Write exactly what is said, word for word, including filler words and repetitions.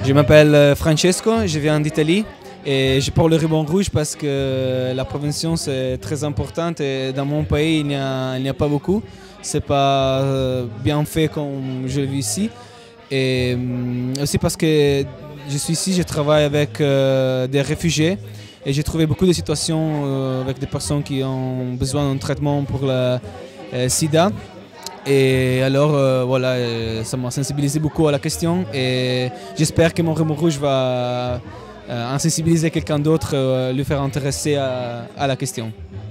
Je m'appelle Francesco, je viens d'Italie et je porte le ruban rouge parce que la prévention c'est très importante et dans mon pays il n'y a, il n'y a pas beaucoup. C'est pas bien fait comme je vis ici. Et aussi parce que je suis ici, je travaille avec euh, des réfugiés et j'ai trouvé beaucoup de situations euh, avec des personnes qui ont besoin d'un traitement pour le euh, sida. Et alors euh, voilà, ça m'a sensibilisé beaucoup à la question et j'espère que mon ruban rouge va euh, insensibiliser quelqu'un d'autre, euh, lui faire intéresser à, à la question.